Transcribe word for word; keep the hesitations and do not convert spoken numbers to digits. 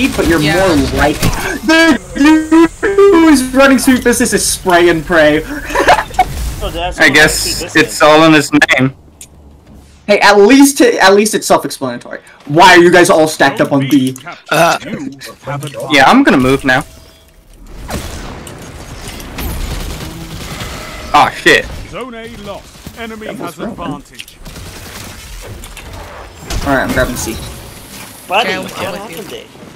but you're Yeah. more like the dude who's running sweep assist is spray and pray. Oh, that's I guess it's all in his name. Hey, at least at least it's self-explanatory. Why are you guys all stacked up on B? Uh, yeah, I'm gonna move now. Oh shit. Zone A lost. Enemy has advantage. Alright, I'm grabbing C. Buddy, Yeah, I'm what with you. happened there?